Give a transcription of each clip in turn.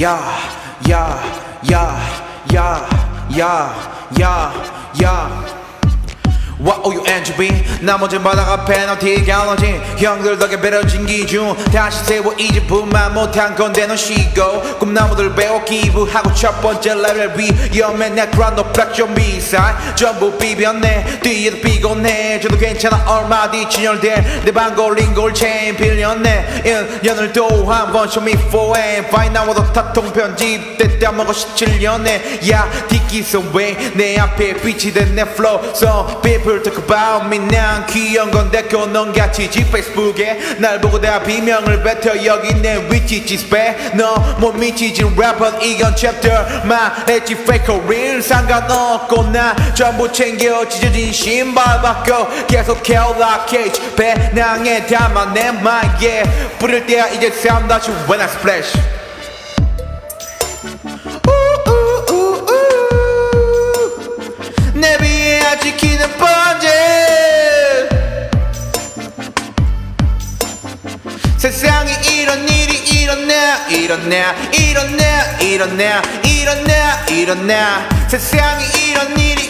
야, 야, 야, 야, 야, 야, 야. YOUNGB 나머진 바다가 페널티 갈라진 형들 덕에 배려진 기준 다시 세워 이제 분만 못한 건데 넌 쉬고 꿈나무들 배워 기부하고 첫 번째 레벨 위험해 내 그라운드 플렉션 미사일 전부 비볐네 뒤에도 피곤해 저도 괜찮아 얼마 뒤 진열될 내 방 걸린 골체인 빌렸네 1년을 또 한 번 show me for aim 파인 나와도 타통 편집 때때 먹어 17년에 야 뒷기선 왜 내 앞에 빛이 된 내 flow So people talk about me 난 귀여운 건데 넌 같이 지 페이스북에 날 보고 다 비명을 뱉어 여기 내 위치 지스페 너 못 미치지 래퍼 이건 챕터 말했지 fake or real 상관없고 나 전부 챙겨 찢어진 신발 바꿔 계속 케어라 케이지 배낭에 담아 내 마이에 뿌릴 때야 이제 sound 다시 when I splash 내 비에 지키는 번째 세상에 이런 일이 일어나 세상에 이런 일이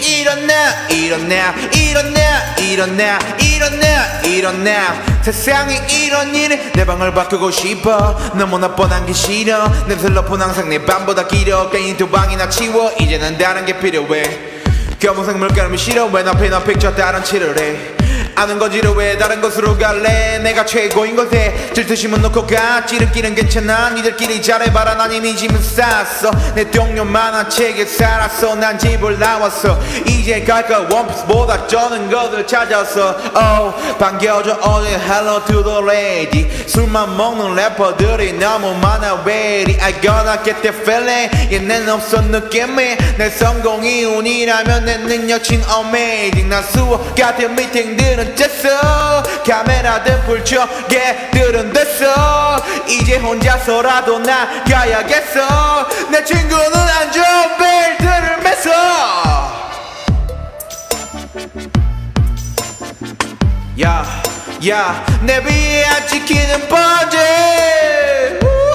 일어나 세상에 이런 일이 내 방을 바꾸고 싶어 너무나 뻔한 게 싫어 내 슬로폰 항상 내 밤보다 길어 괜히 두 방이나 치워 이제는 다른 게 필요해 검은색 물감이 싫어 왜 나 페인 픽처 다른 칠을 해 아는 거지를 왜 다른 곳으로 갈래 내가 최고인 것에 질투심은 놓고 가 찌르기는 괜찮아 니들끼리 잘해봐라 난 이미 짐을 쌌어 내 동료 만한 책에 살았어 난 집을 나왔어 이제 갈까 원피스보다 쩌는 것을 찾았어 oh 반겨줘 오늘 hello to the lady 술만 먹는 래퍼들이 너무 많아 ready I gonna get that feeling 얘는 없어 느낌이 내 성공이 운이라면 내 능력친 amazing 난 수업 같은 미팅들은 됐어 카메라든 불켜 걔들은 됐어 이제 혼자서라도 나가야겠어 내 친구는 안 좋은 벨트를 맸어 야 내 위에 안 지키는 번째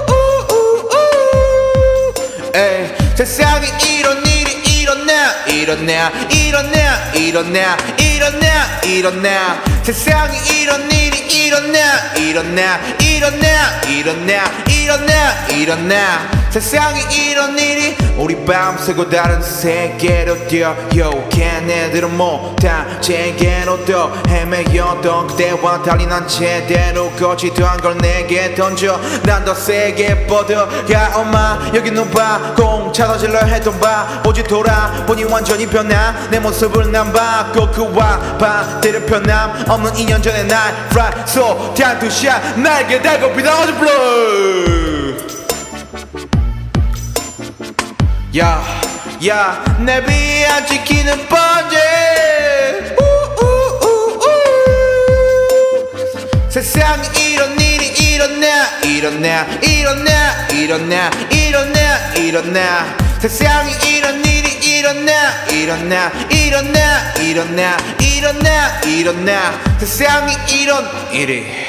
에이 세상에 이런 일이 일어나 세상에 이런 일이 일어나 세상에 이런 일이 우리 밤새고 다른 세계로 뛰어 Yo 걔네들은 못한 제게로 또 헤매였던 그때와 달리 난 제대로 거치도한 걸 내게 던져 난 더 세게 뻗어가 엄마 여기 누봐 공차 던질러 했던 바 오지 돌아보니 완전히 변한 내 모습을 난 바꿔 그와 반대로 변함 없는 2년 전의 날 Fly so time to shine 날개 달고 비상하지 blow 야 내 위에 안 지키는 번째 세상에 이런 일이 일어나 세상에 이런 일이 일어나 세상에 이런 일이